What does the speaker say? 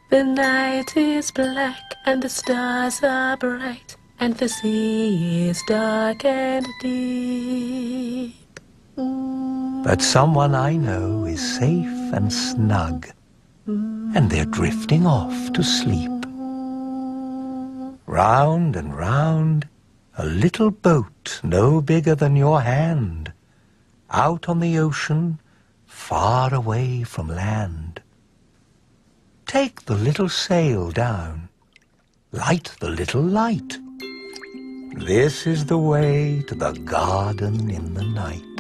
The night is black and the stars are bright, and the sea is dark and deep. But someone I know is safe and snug, and they're drifting off to sleep. Round and round, a little boat no bigger than your hand, out on the ocean, far away from land. Take the little sail down, light the little light. This is the way to the garden in the night.